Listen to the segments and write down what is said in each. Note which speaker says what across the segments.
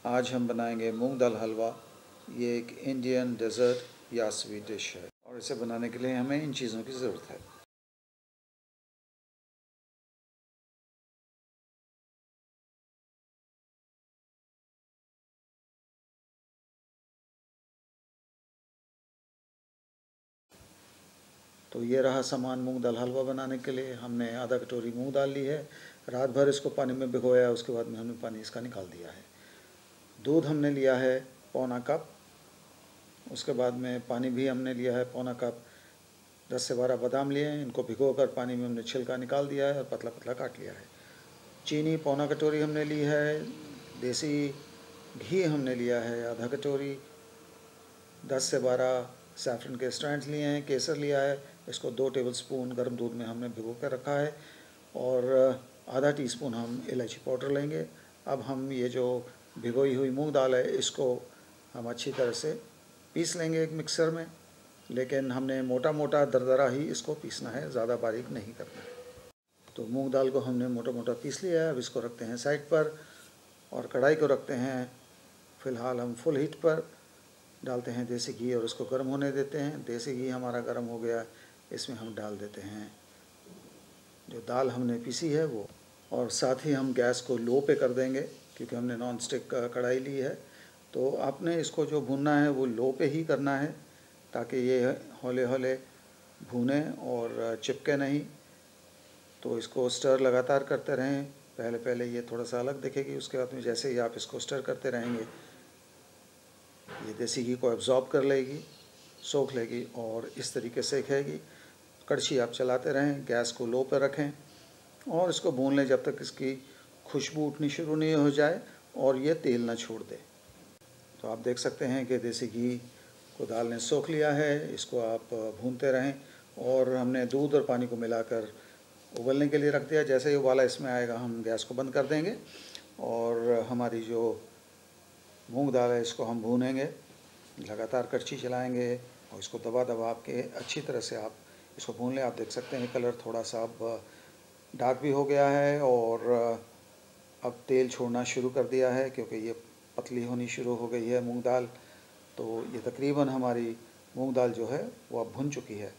Speaker 1: आज हम बनाएंगे मूंग दाल हलवा। ये एक इंडियन डेज़र्ट या स्वीट डिश है और इसे बनाने के लिए हमें इन चीज़ों की ज़रूरत है। तो ये रहा सामान मूंग दाल हलवा बनाने के लिए। हमने आधा कटोरी मूंग दाल ली है, रात भर इसको पानी में भिगोया, उसके बाद में हमने पानी इसका निकाल दिया है। दूध हमने लिया है पौना कप, उसके बाद में पानी भी हमने लिया है पौना कप। 10 से 12 बादाम लिए हैं, इनको भिगोकर पानी में हमने छिलका निकाल दिया है और पतला पतला काट लिया है। चीनी पौना कटोरी हमने ली है। देसी घी हमने लिया है आधा कटोरी। 10 से 12 सैफरन के स्टैंड्स लिए हैं। केसर लिया है, इसको 2 टेबलस्पून गर्म दूध में हमने भिगो कर रखा है। और आधा टीस्पून हम इलायची पाउडर लेंगे। अब हम ये जो भिगोई हुई मूंग दाल है, इसको हम अच्छी तरह से पीस लेंगे एक मिक्सर में, लेकिन हमने मोटा मोटा दरदरा ही इसको पीसना है, ज़्यादा बारीक नहीं करना है। तो मूंग दाल को हमने मोटा मोटा पीस लिया है। अब इसको रखते हैं साइड पर और कढ़ाई को रखते हैं फ़िलहाल हम फुल हीट पर। डालते हैं देसी घी और इसको गर्म होने देते हैं। देसी घी हमारा गर्म हो गया, इसमें हम डाल देते हैं जो दाल हमने पीसी है वो, और साथ ही हम गैस को लो पे कर देंगे क्योंकि हमने नॉन स्टिक कढ़ाई ली है। तो आपने इसको जो भूनना है वो लो पे ही करना है ताकि ये हौले हौले भूने और चिपके नहीं। तो इसको स्टर लगातार करते रहें। पहले पहले ये थोड़ा सा अलग दिखेगी, उसके बाद में जैसे ही आप इसको स्टर करते रहेंगे ये देसी घी को एब्जॉर्ब कर लेगी, सोख लेगी और इस तरीके से खाएगी। कड़छी आप चलाते रहें, गैस को लो पर रखें और इसको भून लें जब तक इसकी खुशबू उठनी शुरू नहीं हो जाए और ये तेल ना छोड़ दे। तो आप देख सकते हैं कि देसी घी को दाल ने सोख लिया है। इसको आप भूनते रहें और हमने दूध और पानी को मिलाकर उबलने के लिए रख दिया। जैसे ही उबाला इसमें आएगा हम गैस को बंद कर देंगे और हमारी जो मूंग दाल है इसको हम भूनेंगे, लगातार कड़छी चलाएंगे और इसको दबा दबा के अच्छी तरह से आप इसको भून लें। आप देख सकते हैं कलर थोड़ा सा अब डार्क भी हो गया है और अब तेल छोड़ना शुरू कर दिया है क्योंकि ये पतली होनी शुरू हो गई है मूंग दाल। तो ये तकरीबन हमारी मूंग दाल जो है वो अब भुन चुकी है।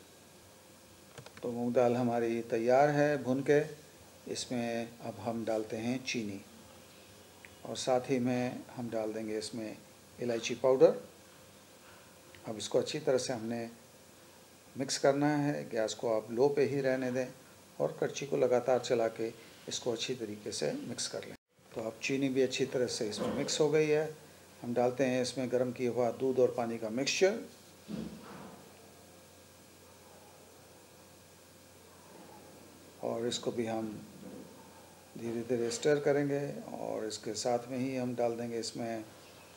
Speaker 1: तो मूंग दाल हमारी तैयार है भुन के। इसमें अब हम डालते हैं चीनी और साथ ही में हम डाल देंगे इसमें इलायची पाउडर। अब इसको अच्छी तरह से हमने मिक्स करना है। गैस को आप लो पे ही रहने दें और कड़छी को लगातार चला के इसको अच्छी तरीके से मिक्स कर लें। तो अब चीनी भी अच्छी तरह से इसमें मिक्स हो गई है। हम डालते हैं इसमें गर्म किया हुआ दूध और पानी का मिक्सचर और इसको भी हम धीरे धीरे स्टर करेंगे और इसके साथ में ही हम डाल देंगे इसमें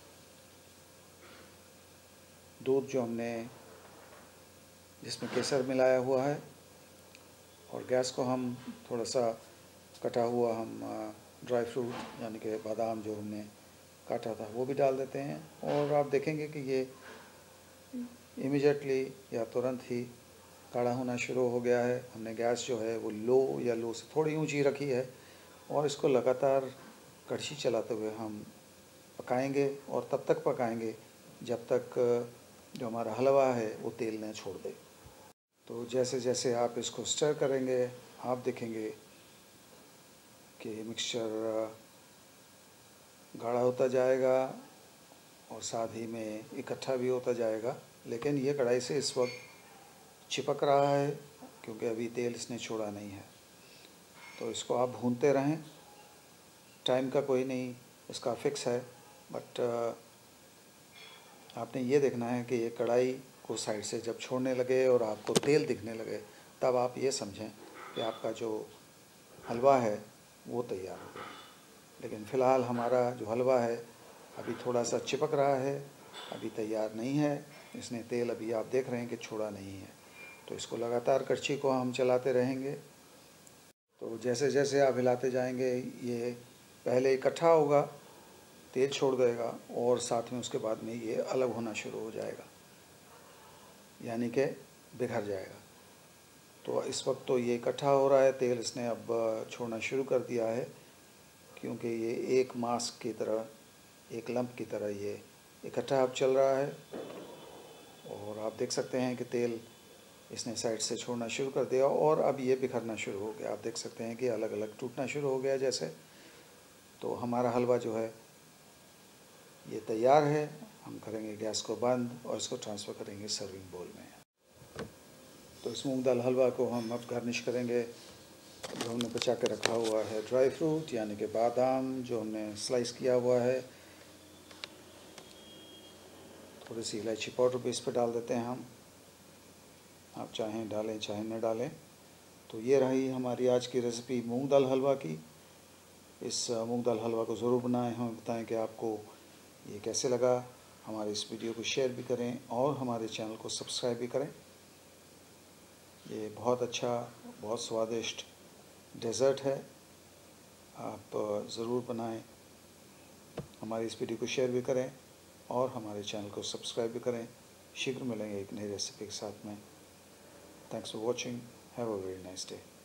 Speaker 1: दूध जो हमने जिसमें केसर मिलाया हुआ है, और गैस को हम थोड़ा सा कटा हुआ हम ड्राई फ्रूट यानी कि बादाम जो हमने काटा था वो भी डाल देते हैं। और आप देखेंगे कि ये इमीडिएटली या तुरंत ही गाढ़ा होना शुरू हो गया है। हमने गैस जो है वो लो से थोड़ी ऊंची रखी है और इसको लगातार कड़छी चलाते हुए हम पकाएंगे और तब तक पकाएंगे जब तक जो हमारा हलवा है वो तेल न छोड़ दे। तो जैसे जैसे आप इसको स्टर करेंगे आप देखेंगे कि मिक्सचर गाढ़ा होता जाएगा और साथ ही में इकट्ठा भी होता जाएगा, लेकिन ये कढ़ाई से इस वक्त चिपक रहा है क्योंकि अभी तेल इसने छोड़ा नहीं है। तो इसको आप भूनते रहें, टाइम का कोई नहीं इसका फिक्स है, बट आपने ये देखना है कि ये कढ़ाई को साइड से जब छोड़ने लगे और आपको तेल दिखने लगे तब आप ये समझें कि आपका जो हलवा है वो तैयार हो गया। लेकिन फ़िलहाल हमारा जो हलवा है अभी थोड़ा सा चिपक रहा है, अभी तैयार नहीं है। इसने तेल अभी आप देख रहे हैं कि छोड़ा नहीं है। तो इसको लगातार कड़छी को हम चलाते रहेंगे। तो जैसे जैसे आप हिलाते जाएंगे ये पहले इकट्ठा होगा, तेल छोड़ देगा और साथ में उसके बाद में ये अलग होना शुरू हो जाएगा, यानी कि बिखर जाएगा। तो इस वक्त तो ये इकट्ठा हो रहा है, तेल इसने अब छोड़ना शुरू कर दिया है क्योंकि ये एक मास्क की तरह एक लंप की तरह ये इकट्ठा अब चल रहा है। और आप देख सकते हैं कि तेल इसने साइड से छोड़ना शुरू कर दिया और अब ये बिखरना शुरू हो गया। आप देख सकते हैं कि अलग अलग टूटना शुरू हो गया जैसे। तो हमारा हलवा जो है ये तैयार है। हम करेंगे गैस को बंद और इसको ट्रांसफ़र करेंगे सर्विंग बोल में। तो इस मूंग दाल हलवा को हम अब गार्निश करेंगे जो हमने बचा के रखा हुआ है ड्राई फ्रूट, यानी कि बादाम जो हमने स्लाइस किया हुआ है। थोड़ी सी इलायची पाउडर भी इस पर डाल देते हैं हम। आप चाहें डालें चाहे न डालें। तो ये रही हमारी आज की रेसिपी मूंग दाल हलवा की। इस मूंग दाल हलवा को ज़रूर बनाएं। हमें बताएं कि आपको ये कैसे लगा। हमारे इस वीडियो को शेयर भी करें और हमारे चैनल को सब्सक्राइब भी करें। ये बहुत अच्छा, बहुत स्वादिष्ट डेज़र्ट है, आप ज़रूर बनाएं। हमारी इस वीडियो को शेयर भी करें और हमारे चैनल को सब्सक्राइब भी करें। शीघ्र मिलेंगे एक नई रेसिपी के साथ में। Thanks for watching. Have a very nice day.